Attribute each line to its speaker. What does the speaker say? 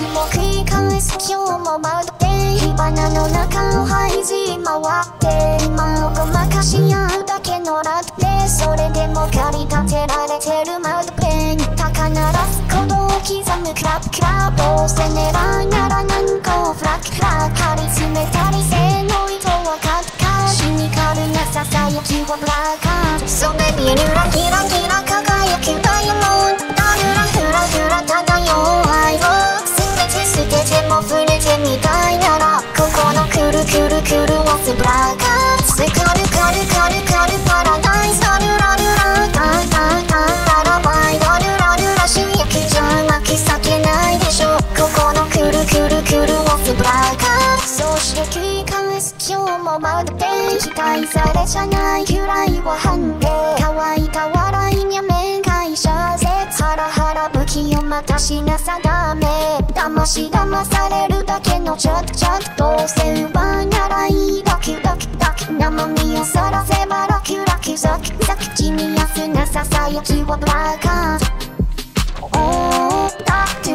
Speaker 1: つも繰り返す今日もまるで火花の中を這いずり回って今をごまかし合うだけのラップでそれでも駆り立てられてるマウドペン高鳴らす鼓動を刻むクラップクラップどうせ狙うなら何個をフラッグフラッグ張り詰めたり性の糸はカッカシニカルなささやきはブラッカーそれ見るらキラキラ輝くダイヤモンドダルラフラフラ漂う愛を全て捨てても触れてみたいならここのくるくるくるわすブラッカースカルカルカルカルパラダイスダルラルラタタタタラバイダルラルラ主役じゃうまく避けないでしょここのくるくるくるわすブラッカーそして繰り返す今日もまるで期待されじゃない由来は判定乾いた笑いにゃ面会社説ハラハラ武器をまたしなさだめ騙し騙されるだけのチャットチャットどうせ奪うならいいだけだけだけ生身をさらせば楽々ザクザク地に安なささやきはブラッカーだって